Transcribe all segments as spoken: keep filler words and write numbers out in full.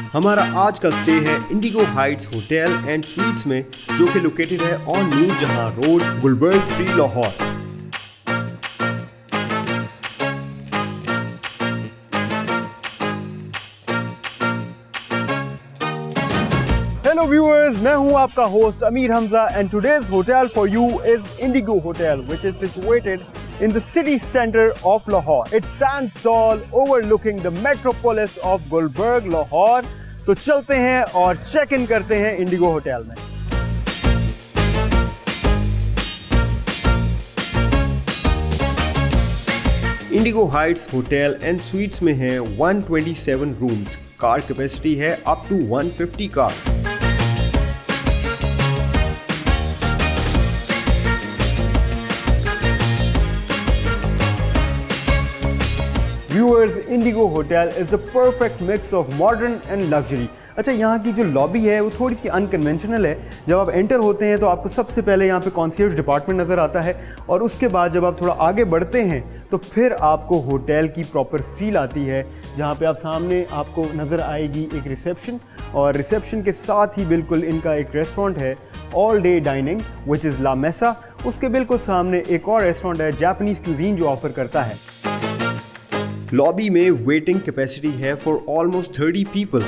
हमारा आज का स्टे है Indigo Heights hotel and suites में, जो कि लोकेटेड है on new Jahan road, Gulberg three, Lahore. Hello viewers, मैं हूं आपका host Amir Hamza and today's hotel for you is Indigo hotel which is situated in the city center of Lahore. It stands tall overlooking the metropolis of Gulberg, Lahore. तो चलते हैं और check in करते हैं Indigo hotel में। Indigo Heights hotel and suites में है एक सौ सत्ताईस रूम्स, कार कैपेसिटी है अप टू एक सौ पचास cars. Viewers, Indigo Hotel is the perfect mix of modern and luxury. अच्छा, यहाँ की जो लॉबी है वो थोड़ी सी अनकन्वेंशनल है। जब आप एंटर होते हैं तो आपको सबसे पहले यहाँ पे कॉन्सियर्ज डिपार्टमेंट नज़र आता है, और उसके बाद जब आप थोड़ा आगे बढ़ते हैं तो फिर आपको होटल की प्रॉपर फील आती है, जहाँ पे आप सामने आपको नज़र आएगी एक रिसेप्शन, और रिसेप्शन के साथ ही बिल्कुल इनका एक रेस्टोरेंट है, all day dining which is La Mesa. उसके बिल्कुल सामने एक और रेस्टोरेंट है जापानीज़ क्यूजीन जो ऑफर करता है। लॉबी में वेटिंग कैपेसिटी है for almost thirty people.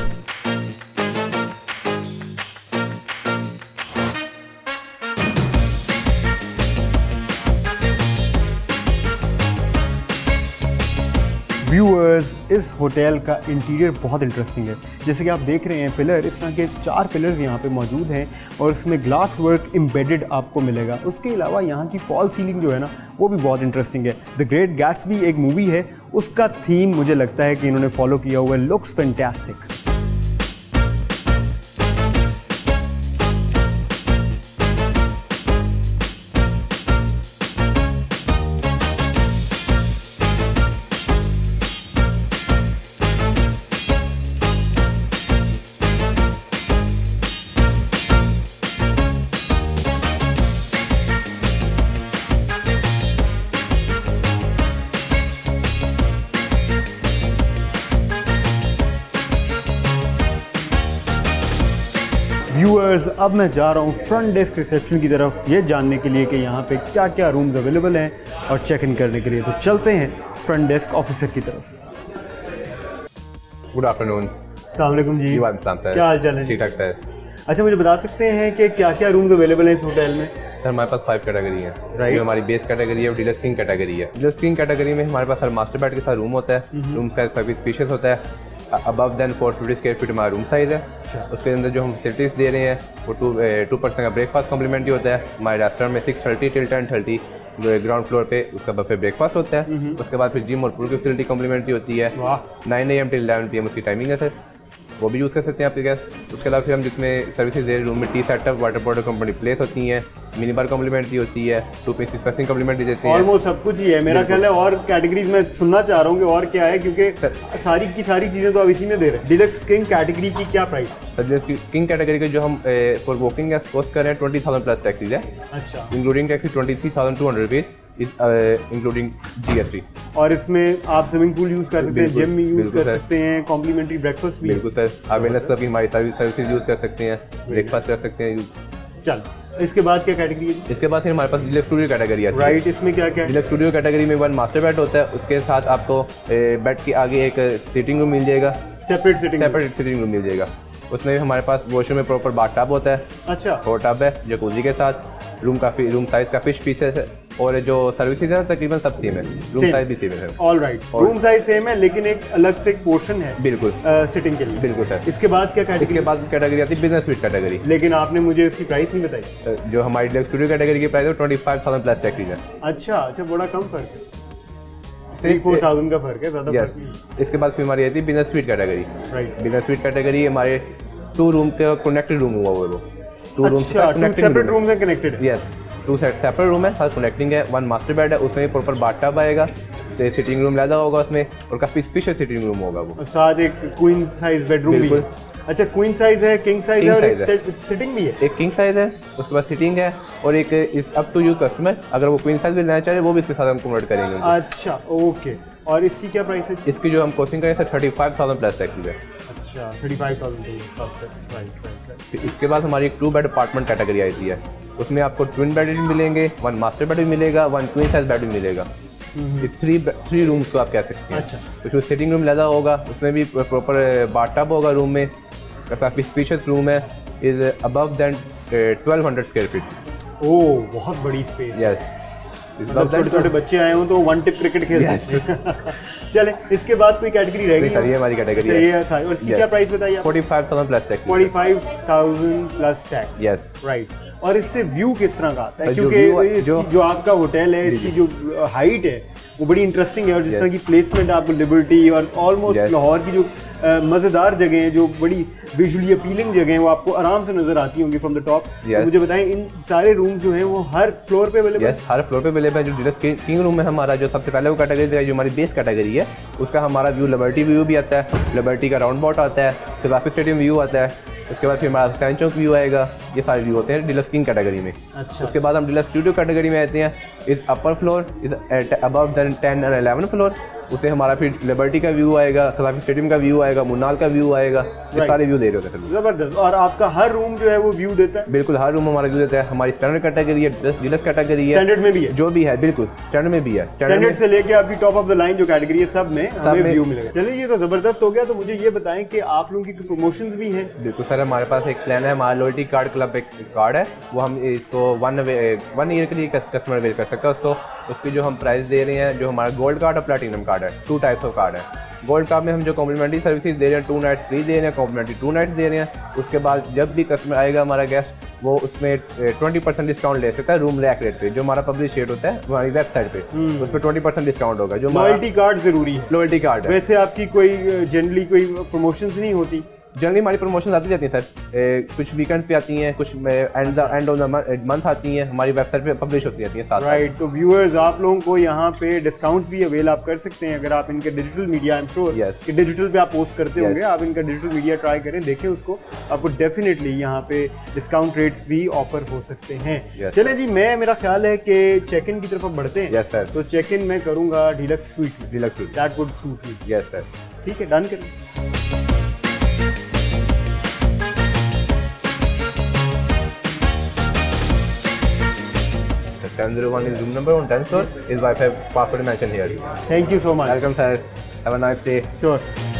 Viewers, इस होटल का इंटीरियर बहुत इंटरेस्टिंग है। जैसे कि आप देख रहे हैं पिलर, इस तरह के चार पिलर्स यहाँ पे मौजूद हैं और इसमें ग्लास वर्क एम्बेडेड आपको मिलेगा। उसके अलावा यहाँ की फॉल सीलिंग जो है ना वो भी बहुत इंटरेस्टिंग है। द ग्रेट गैट्सबी एक मूवी है, उसका थीम मुझे लगता है कि इन्होंने फॉलो किया हुआ है। Looks fantastic. व्यूअर्स, अब मैं जा रहा हूँ फ्रंट डेस्क रिसेप्शन की तरफ, ये जानने के लिए कि यहाँ पे क्या क्या रूम्स अवेलेबल हैं और चेक इन करने के लिए। तो चलते हैं फ्रंट डेस्क ऑफिसर की तरफ। Good afternoon. अस्सलाम वालेकुम जी। क्या हाल चाल है? ठीक ठाक सर। अच्छा, मुझे बता सकते हैं कि क्या क्या रूम्स अवेलेबल हैं इस होटल में? सर हमारे पास फाइव कैटेगरी है। राइट। जो हमारी बेस कैटेगरी है वो डीलक्स किंग कैटेगरी है। डीलक्स किंग कैटेगरी में हमारे पास सर मास्टर बेड के साथ रूम होता है। रूम साइज काफ़ी स्पेशियस होता है। Above than four fifty square feet हमारा रूम साइज़ है। अच्छा। उसके अंदर जो हम फैसिलिटीज़ दे रहे हैं वो टू टू परसेंट का ब्रेकफास्ट कॉम्प्लीमेंट्री होता है। हमारे रेस्टोरेंट में six thirty till ten thirty ground floor पे उसका बफे ब्रेकफास्ट होता है। उसके बाद फिर जिम और पूल की फैसिलिटी कॉम्प्लीमेंट्री होती है। Nine A M till eleven P M उसकी टाइमिंग है सर, वो भी यूज़ कर सकते हैं आपके गेस्ट। उसके अलावा फिर हम जिसमें सर्विसेज दे रहे रूम में tea setup, water bottle company place होती हैं, मिनी बार कॉम्प्लीमेंट्री होती है, टू पीस स्पेसिंग कॉम्प्लीमेंट्री देते हैं। ऑलमोस्ट सब कुछ ही है मेरा ख्याल है। और कैटेगरीज में सुनना चाह रहा हूँ कि और क्या है, क्योंकि सारी की सारी चीज़ें तो अब इसी में दे रहे हैं। डीलक्स किंग कैटेगरी की क्या price? Sir deluxe king category के जो हम फॉर वॉकिंग कॉस्ट कर रहे हैं ट्वेंटी थाउजेंड प्लस टैक्सीज है। अच्छा। Including taxes twenty three thousand two hundred rupees including G S T. और इसमें आप स्विमिंग पूल यूज़ कर सकते हैं, जिम में यूज़ कर सकते हैं, कॉम्प्लीमेंट्री ब्रेकफास्ट भी। बिल्कुल सर, आप वेलनेस क्लब की हमारी सर्विस सर्विसेज यूज़ कर सकते हैं, ब्रेकफास्ट कर सकते हैं यूज़। चल, इसके बाद क्या कैटेगरी है? इसके बाद फिर हमारे पास डीलक्स स्टूडियो कैटेगरी है। राइट। इसमें क्या क्या है? डीलक्स स्टूडियो कैटेगरी में वन मास्टर बेड होता है, उसके साथ आपको बेड के आगे एक सीटिंग रूम मिल जाएगा, separate sitting separate sitting room मिल जाएगा। उसमें हमारे पास वॉशरूम में प्रॉपर बाथ टब होता है। अच्छा। हॉट टब है जकूजी के साथ। रूम काफ़ी रूम साइज का फिश पीसेस है, और जो सर्विसेज है तकरीबन सब सेम है। रूम साइज भी सेम है। All right. Room size same है, लेकिन एक अलग से एक पोर्शन है बिल्कुल सिटिंग के लिए। बिल्कुल सर। इसके बाद क्या कैटेगरी? इसके बाद कैटेगरी आती है बिजनेस स्वीट कैटेगरी। लेकिन आपने मुझे इसकी प्राइस नहीं बताई। जो हमारी डीलक्स स्टूडियो कैटेगरी की प्राइस है twenty five thousand plus taxes है। अच्छा अच्छा, बड़ा कम फर्क है, थ्री फोर थाउजेंड का फर्क है, ज़्यादा फर्क नहीं। इसके बाद फिर हमारी आती है business suite category. Right. Business suite category हमारे टू रूम का कनेक्टेड रूम हुआ वो टू रूम सेपरेट रूम से कनेक्टेड है। Yes, two set separate room है, हर कनेक्टिंग है। वन मास्टर बेड है, उसमें प्रॉपर बाथटब आएगा, से सिटिंग रूम ज़्यादा होगा उसमें, और काफ़ी स्पेशियल सिटिंग रूम होगा वो। साथ एक क्वीन साइज बेडरूम भी है। अच्छा, क्वीन साइज है, किंग साइज है, और एक सिटिंग भी है। एक किंग साइज है, उसके बाद सिटिंग है, और एक इस अप टू यू कस्टमर, अगर वो क्वीन साइज भी लेना चाहे वो भी इसके साथ हम कन्वर्ट करेंगे। अच्छा ओके। और इसकी क्या प्राइस है? इसकी जो हम कॉस्टिंग करें sir thirty five thousand plus tax है। अच्छा, thirty five thousand plus tax, right right. फिर इसके बाद हमारी एक टू बेड अपार्टमेंट कैटेगरी आती है, उसमें आपको ट्विन बेड भी मिलेंगे, वन मास्टर बेड भी मिलेगा, वन क्वीन साइज बेड भी मिलेगा। इस थ्री थ्री रूम्स को आप कह सकते हैं। अच्छा। उसमें सिटिंग रूम लगा होगा, उसमें भी प्रॉपर बाथटब होगा रूम में, काफ़ी स्पेशियस रूम है, is above than twelve hundred square feet. Oh, बहुत बड़ी स्पेस। यस, छोटे छोटे बच्चे आए हों तो वन टिप क्रिकेट खेलते हैं। चले, इसके बाद कोई कैटेगरी रहेगी? सर ये हमारी कैटेगरी है। ये है, और इसकी क्या प्राइस बताइए? Forty five thousand plus tax. Forty five thousand plus tax. Yes, right. और इससे व्यू किस तरह का आता है? जो क्योंकि जो, जो आपका होटल है, इसकी जो हाइट है वो बड़ी इंटरेस्टिंग है, और जिस तरह की प्लेसमेंट आपको लिबर्टी और ऑलमोस्ट लाहौर की जो मज़ेदार जगह है, जो बड़ी विजुअली अपीलिंग जगह है, वो आपको आराम से नजर आती होंगी फ्रॉम द टॉप। तो मुझे बताएं, इन सारे रूम जो हैं वो हर फ्लोर पे अवेलेबल है? यस, हर फ्लोर पे अवेलेबल है। जो डीलक्स किंग रूम है हमारा, जो सबसे पहले वो कैटेगरी है, जो हमारी बेस कैटेगरी है, उसका हमारा व्यू लिबर्टी व्यू भी आता है, लिबर्टी का राउंड बॉट आता है, खिलाफी स्टेडियम व्यू आता है, उसके बाद फिर हमारा सैन चौक व्यू आएगा। ये सारे व्यू होते हैं डीलक्स किंग कैटेगरी में। अच्छा। उसके बाद हम डीलक्स स्टूडियो कैटेगरी में आते हैं। इस upper floor is above than ten and eleven floor, उसे हमारा फिर लिबर्टी का व्यू आएगा, खिलाफी स्टेडियम का व्यू आएगा, मुन्नाल का व्यू आएगा। ये सारे व्यू दे रहे होते हैं। जबरदस्त। और आपका हर रूम जो है वो व्यू देता है? बिल्कुल, हर रूम हमारा व्यू देता है। हमारी स्टैंडर्ड कैटेगरी है, डीलक्स कैटेगरी है, स्टैंडर्ड में भी है, जो भी है, बिल्कुल स्टैंडर्ड में भी है। स्टैंडर्ड से लेके आपकी टॉप ऑफ द लाइन जो कैटेगरी है, सब में हमें व्यू मिलेगा। चलिए, ये तो जबरदस्त हो गया। तो मुझे ये बताएं कि आप लोगों की प्रमोशंस भी हैं? बिल्कुल सर, हमारे पास एक प्लान है, हमारा लॉयल्टी कार्ड क्लब एक कार्ड है, वो हम इसको वन वन ईयर के लिए कस्टमर अवेल कर सकता है उसको। उसकी जो हम प्राइस दे रहे हैं, जो हमारा गोल्ड कार्ड और प्लैटिनम कार्ड है, टू टाइप्स ऑफ कार्ड है। गोल्ड कार्ड में हम जो कॉम्प्लीमेंट्री सर्विसेज दे रहे हैं, टू नाइट्स फ्री दे रहे हैं, कॉम्प्लीमेंट्री टू नाइट्स दे रहे हैं। उसके बाद जब भी कस्टमर आएगा हमारा गेस्ट, वो उसमें ट्वेंटी परसेंट डिस्काउंट ले सकता है रूम रैक रेट पे, जो हमारा पब्लिश रेट होता है हमारी वेबसाइट पे, उस पर ट्वेंटी परसेंट डिस्काउंट होगा। जो लॉयल्टी कार्ड जरूरी है? लॉयल्टी कार्ड है। वैसे आपकी कोई जनरली कोई प्रमोशंस नहीं होती? जनरली हमारी प्रमोशन आती रहती हैं सर, ए, कुछ वीकेंड्स पे आती हैं, कुछ end end of the month आती हैं, हमारी वेबसाइट पे पब्लिश होती रहती हैं साथ। राइट। तो व्यूअर्स, आप लोगों को यहाँ पे डिस्काउंट्स भी अवेल आप कर सकते हैं अगर आप इनके digital media, I am sure कि डिजिटल पे आप पोस्ट करते yes. होंगे, आप इनका डिजिटल मीडिया ट्राई करें, देखें उसको, आपको डेफिनेटली यहाँ पे डिस्काउंट रेट्स भी ऑफर हो सकते हैं। yes, चलें जी, मैं मेरा ख्याल है कि चेक इन की तरफ बढ़ते हैं। yes, तो चेक इन मैं करूँगा डीलक्स स्वीट में। Deluxe suite, that would suit me. Yes sir. ठीक है, डन करें। ten oh one is room number on tenth floor. Is Wi-Fi password mentioned here. Thank you so much. Welcome sir. Have a nice day. Sure.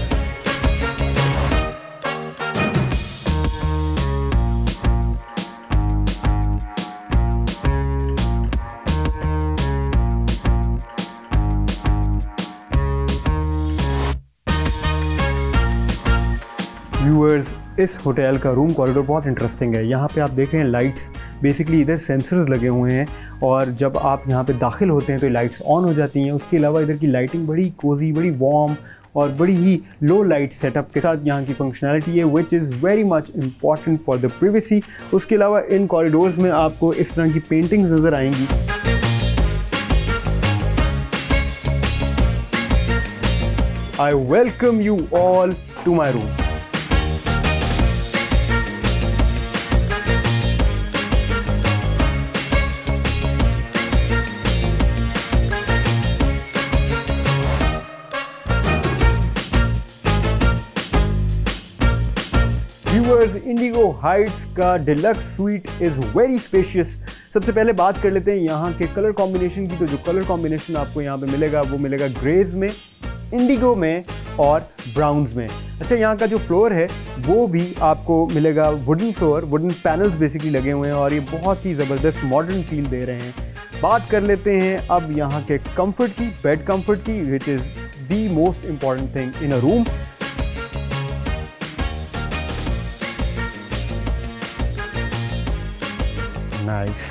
Viewers, इस hotel का room corridor बहुत interesting है। यहाँ पे आप देख रहे हैं लाइट्स, बेसिकली इधर सेंसर्स लगे हुए हैं, और जब आप यहाँ पे दाखिल होते हैं तो लाइट्स ऑन हो जाती हैं। उसके अलावा इधर की लाइटिंग बड़ी कोजी, बड़ी वार्म और बड़ी ही लो लाइट सेटअप के साथ यहाँ की फंक्शनैलिटी है, which is very much important for the privacy. उसके अलावा इन कॉरिडोर्स में आपको इस तरह की पेंटिंग्स नज़र आएंगी। I welcome you all to my room. Viewers, Indigo Heights का deluxe suite is very spacious. सबसे पहले बात कर लेते हैं यहाँ के कलर कॉम्बिनेशन की। तो जो कलर कॉम्बिनेशन आपको यहाँ पे मिलेगा वो मिलेगा ग्रेज में, इंडिगो में और ब्राउन्स में। अच्छा, यहाँ का जो फ्लोर है वो भी आपको मिलेगा wooden floor, wooden panels basically लगे हुए हैं, और ये बहुत ही ज़बरदस्त मॉडर्न फील दे रहे हैं। बात कर लेते हैं अब यहाँ के कंफर्ट की, बेड कंफर्ट की, which is the most important thing in a room. Nice,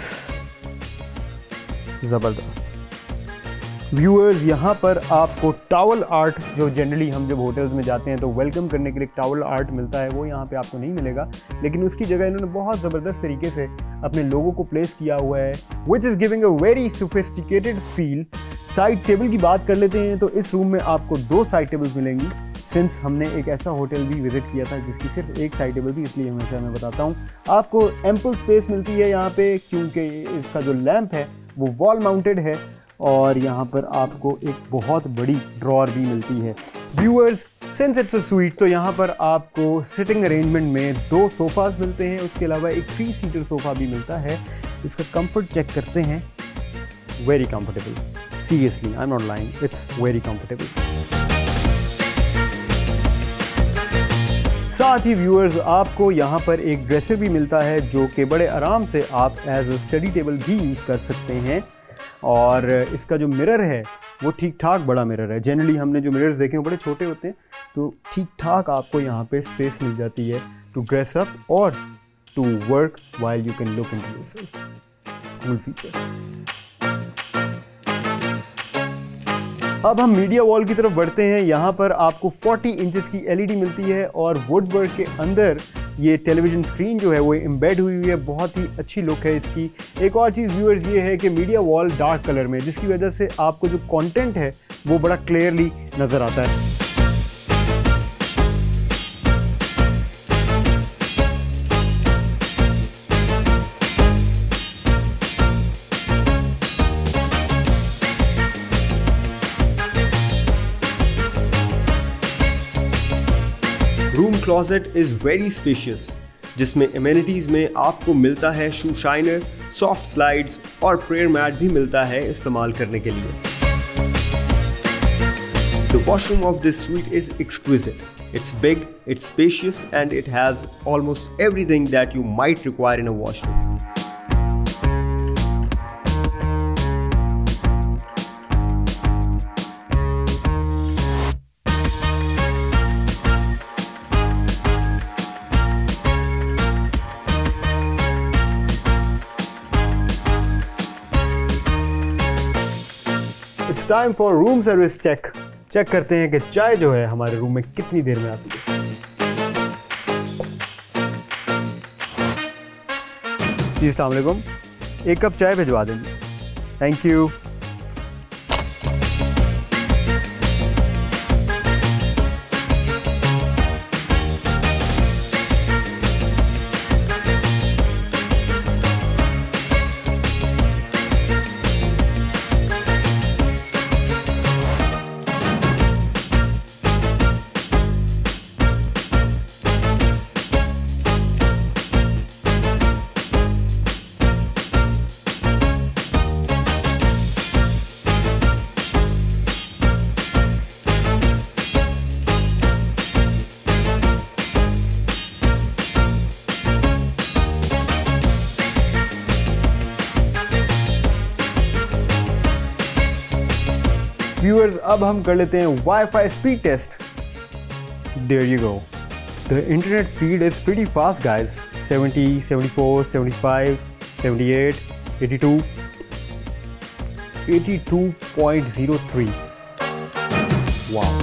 ज़बरदस्त। व्यूअर्स, यहाँ पर आपको टॉवल आर्ट, जो जनरली हम जब होटल्स में जाते हैं तो वेलकम करने के लिए टॉवल आर्ट मिलता है, वो यहाँ पे आपको नहीं मिलेगा, लेकिन उसकी जगह इन्होंने बहुत ज़बरदस्त तरीके से अपने लोगों को प्लेस किया हुआ है, which is giving a very sophisticated feel. Side table की बात कर लेते हैं तो इस रूम में आपको दो साइड टेबल्स मिलेंगी। सिंस हमने एक ऐसा होटल भी विजिट किया था जिसकी सिर्फ एक साइड टेबल थी, इसलिए हमेशा मैं बताता हूँ आपको एम्पल स्पेस मिलती है यहाँ पे, क्योंकि इसका जो लैंप है वो वॉल माउंटेड है, और यहाँ पर आपको एक बहुत बड़ी ड्रॉअर भी मिलती है। Viewers, since it's a suite तो यहाँ पर आपको सिटिंग अरेंजमेंट में दो सोफ़ाज मिलते हैं, उसके अलावा एक थ्री सीटर सोफ़ा भी मिलता है। इसका कंफर्ट चेक करते हैं, very comfortable, seriously I am not lying, it's very comfortable. साथ ही व्यूअर्स आपको यहाँ पर एक ड्रेसर भी मिलता है जो कि बड़े आराम से आप एज अ स्टडी टेबल भी यूज़ कर सकते हैं। और इसका जो मिरर है वो ठीक ठाक बड़ा मिरर है। जनरली हमने जो मिरर्स देखे हैं वो बड़े छोटे होते हैं, तो ठीक ठाक आपको यहाँ पे स्पेस मिल जाती है टू ड्रेस अप और to work while you can look into yourself. Cool feature. अब हम मीडिया वॉल की तरफ बढ़ते हैं। यहाँ पर आपको चालीस इंचेस की एलईडी मिलती है और वुडवर्क के अंदर ये टेलीविज़न स्क्रीन जो है वो एम्बेड हुई हुई है, बहुत ही अच्छी लुक है इसकी। एक और चीज़ व्यूअर्स ये है कि मीडिया वॉल डार्क कलर में, जिसकी वजह से आपको जो कंटेंट है वो बड़ा क्लियरली नज़र आता है। Room closet is very spacious, जिसमें एमेनिटीज में आपको मिलता है शू शाइनर, सॉफ्ट स्लाइड्स और प्रेयर मैट भी मिलता है इस्तेमाल करने के लिए। The washroom of this suite is exquisite. It's big, it's spacious, and it has almost everything that you might require in a washroom. It's time for room service check. Check करते हैं कि चाय जो है हमारे रूम में कितनी देर में आती है। जी अस्सलाम वालेकुम, एक कप चाय भिजवा देंगे, थैंक यू। व्यूअर्स अब हम कर लेते हैं wifi speed test. There you go, the internet speed is pretty fast guys, seventy, seventy four, seventy five, seventy eight, eighty two, eighty two point zero three. Wow.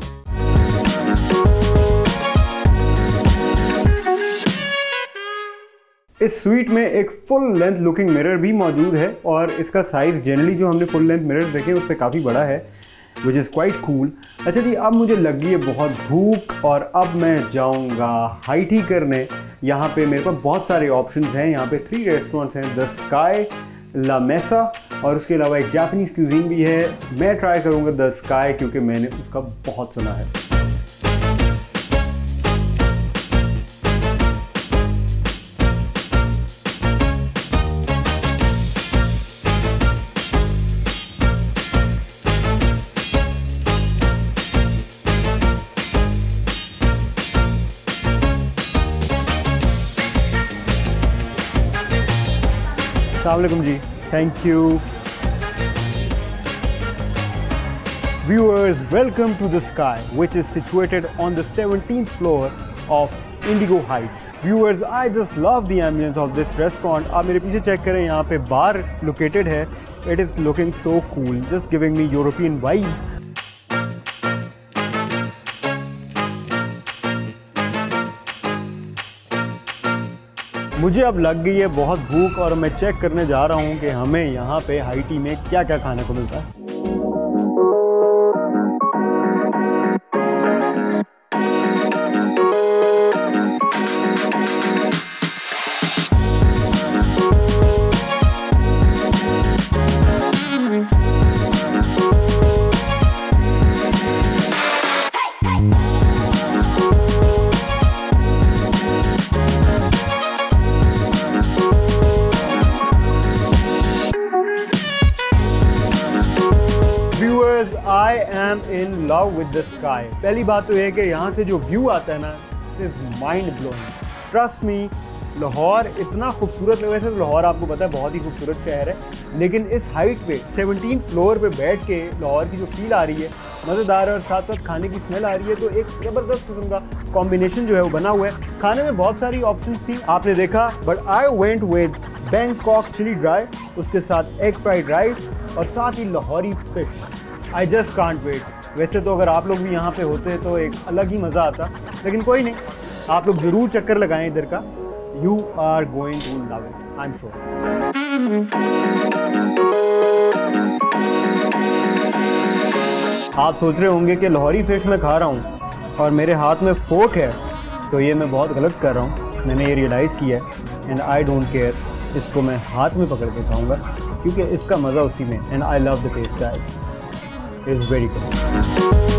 इस suite में एक full length looking mirror भी मौजूद है और इसका size generally जो हमने फुल लेंथ मिरर देखे उससे काफ़ी बड़ा है, विच इज़ क्वाइट कूल। अच्छा जी, अब मुझे लग गई है बहुत भूख और अब मैं जाऊंगा हाई टी करने। यहाँ पे मेरे पास बहुत सारे ऑप्शंस हैं। यहाँ पे थ्री रेस्टोरेंट्स हैं, द स्काई, ला मेसा और उसके अलावा एक जापानीज़ क्यूजीन भी है। मैं ट्राई करूँगा द स्काई क्योंकि मैंने उसका बहुत सुना है। अस्सलामुअलैकुम जी, thank you. Viewers, welcome to the Sky, which is situated on the seventeenth floor of Indigo Heights. Viewers, I just love the ambience of this restaurant. आप मेरे पीछे चेक करें, यहाँ पे बार located है. It is looking so cool, just giving me European vibes. मुझे अब लग गई है बहुत भूख और मैं चेक करने जा रहा हूँ कि हमें यहाँ पे हाई टी में क्या क्या खाने को मिलता है। Hey! Viewers, I am in love with the Sky. पहली बात तो यह है कि यहाँ से जो व्यू आता है ना, it is mind blowing. Trust me, Lahore इतना खूबसूरत है। वैसे तो लाहौर आपको पता है बहुत ही खूबसूरत शहर है, लेकिन इस हाइट पे सेवनटीन फ्लोर पे बैठ के लाहौर की जो फील आ रही है, मज़ेदार और साथ साथ खाने की स्मेल आ रही है, तो एक ज़बरदस्त किस्म का कॉम्बिनेशन जो है वो बना हुआ है। खाने में बहुत सारी ऑप्शंस थी, आपने देखा, but I went with Bangkok chilli dry, उसके साथ एग फ्राइड राइस और साथ ही Lahori fish. I just can't wait. वैसे तो अगर आप लोग भी यहाँ पे होते तो एक अलग ही मज़ा आता, लेकिन कोई नहीं, आप लोग ज़रूर चक्कर लगाएं इधर का। You are going to love it, I'm sure. आप सोच रहे होंगे कि लाहौरी फिश मैं खा रहा हूँ और मेरे हाथ में फोक है, तो ये मैं बहुत गलत कर रहा हूँ। मैंने ये रियलाइज़ किया है एंड आई डोंट केयर, इसको मैं हाथ में पकड़ के खाऊंगा क्योंकि इसका मज़ा उसी में। And I love the taste guys, it's very good.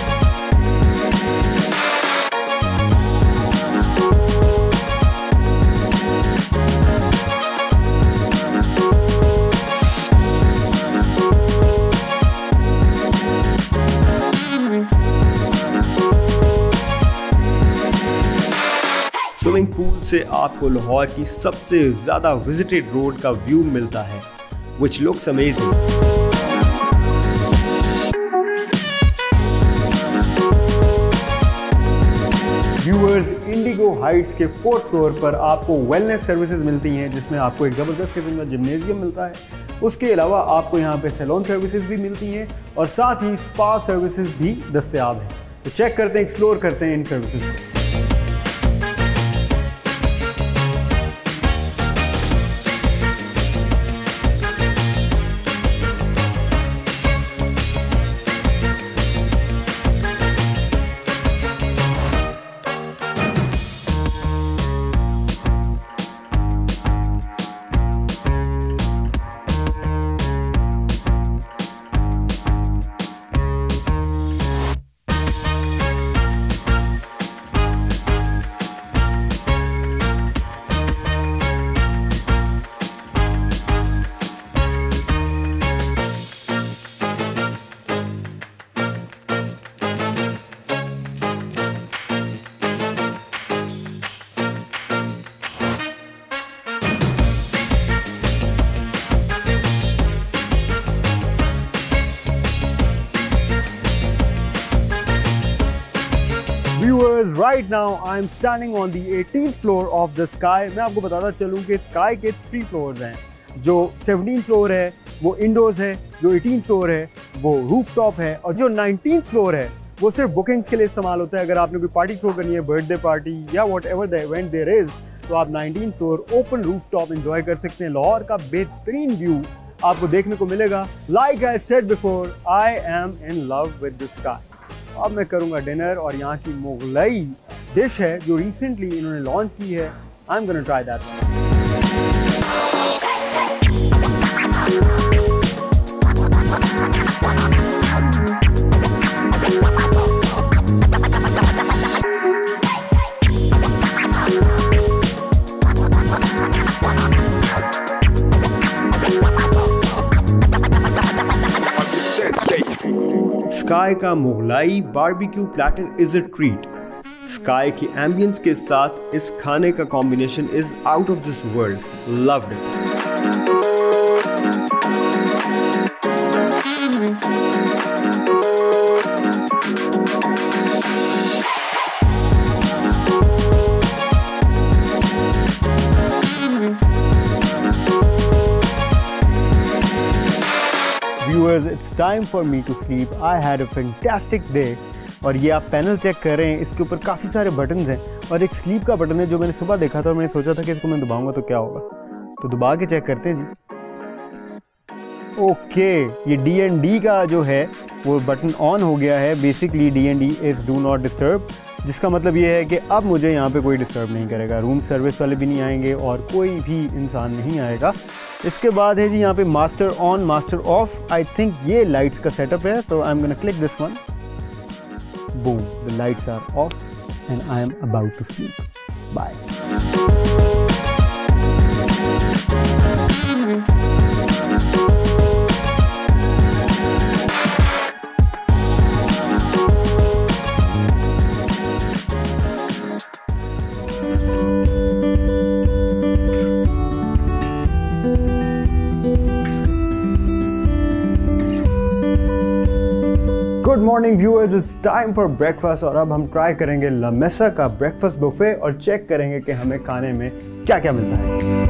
Swimming pool से आपको लाहौर की सबसे ज़्यादा विजिटेड रोड का व्यू मिलता है, which looks amazing. Viewers, Indigo Heights के फोर्थ फ्लोर पर आपको वेलनेस सर्विसेज मिलती हैं, जिसमें आपको एक ज़बरदस्त किस्म का जिम्नेजियम मिलता है। उसके अलावा आपको यहाँ पे सैलून सर्विसेज भी मिलती हैं और साथ ही स्पा सर्विसेज भी दस्तयाब हैं। तो चेक करते हैं, एक्सप्लोर करते हैं इन सर्विसेज को। Viewers, right now I'm standing on the eighteenth floor of the Sky। मैं आपको बताता चलूँ कि Sky के थ्री फ्लोर्स हैं। जो सेवनटीन फ्लोर है वो इंडोर्स है, जो एटीन फ्लोर है वो रूफ टॉप है, और जो नाइनटीन फ्लोर है वो सिर्फ बुकिंग्स के लिए इस्तेमाल होता है। अगर आपने कोई पार्टी थ्रो करनी है, बर्थडे पार्टी या whatever the event there is, तो आप nineteen floor open roof top enjoy कर सकते हैं। लाहौर का बेहतरीन व्यू आपको देखने को मिलेगा। Like I said before, I am in love with the Sky. अब मैं करूंगा डिनर, और यहाँ की मुगलई डिश है जो रिसेंटली इन्होंने लॉन्च की है। I am gonna try that one. Sky का Mughlai barbecue platter is a treat. Sky की एम्बियंस के साथ इस खाने का combination is out of this world. Loved it. Viewers, it's time for me to sleep. I had a fantastic day. और ये आप पैनल चेक कर रहे हैं, इसके ऊपर काफ़ी सारे बटन्स हैं और एक स्लीप का बटन है जो मैंने सुबह देखा था और मैंने सोचा था कि इसको मैं दबाऊंगा तो क्या होगा। तो दबा के चेक करते हैं जी। ओके, ये डी एन डी का जो है वो बटन ऑन हो गया है। Basically D N D is do not disturb, जिसका मतलब ये है कि अब मुझे यहाँ पे कोई डिस्टर्ब नहीं करेगा। रूम सर्विस वाले भी नहीं आएंगे और कोई भी इंसान नहीं आएगा। इसके बाद है जी यहाँ पे master on master off. I think ये लाइट्स का सेटअप है, तो I am gonna click this one. Boom, the lights are off and I am about to sleep. Bye. Good morning viewers, it's time for breakfast और अब हम try करेंगे ला मेसा का breakfast buffet और चेक करेंगे कि हमें खाने में क्या क्या मिलता है।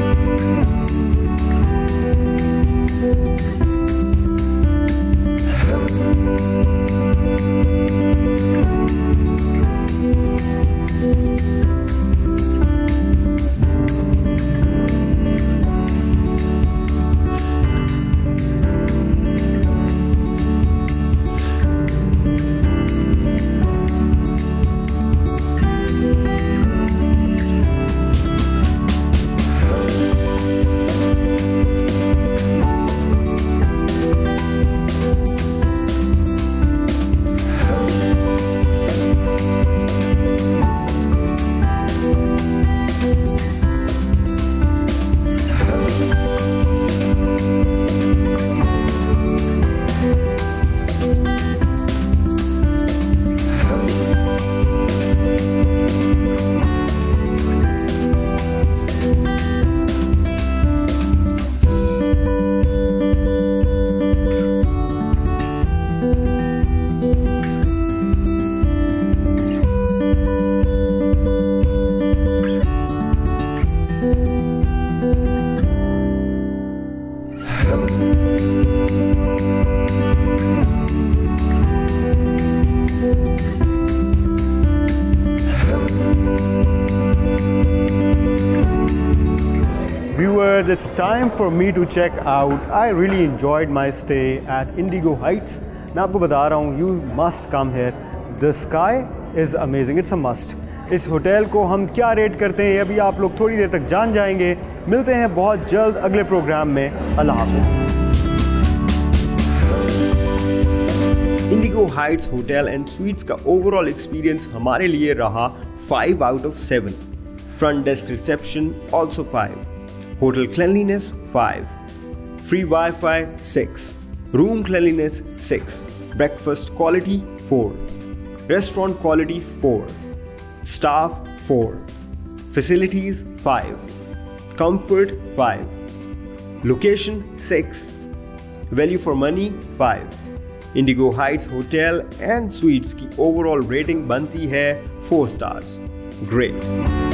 Viewers, it's time for me to check out. I really enjoyed my stay at Indigo Heights. मैं आपको बता रहा हूँ, you must come here. The sky is amazing. It's a must. इस होटल को हम क्या रेट करते हैं अभी आप लोग थोड़ी देर तक जान जाएंगे। मिलते हैं बहुत जल्द अगले प्रोग्राम में। अल्लाह हाफ़िज़। Indigo Heights hotel and suites का ओवरऑल एक्सपीरियंस हमारे लिए रहा five out of seven. Front desk reception also five. Hotel cleanliness five, free Wi-Fi six, room cleanliness six, breakfast quality four, restaurant quality four, staff four, facilities five, comfort five, location six, value for money five. Indigo Heights Hotel and Suites की overall rating बनती है four stars. Great.